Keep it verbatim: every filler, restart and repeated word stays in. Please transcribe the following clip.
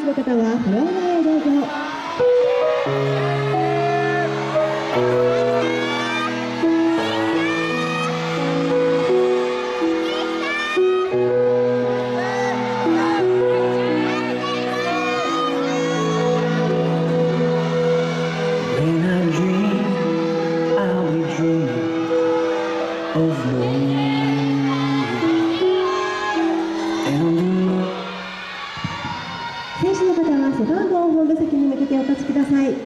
の方はフロア前へどうぞ。選手の方は背番号本部席に向けてお立ちください。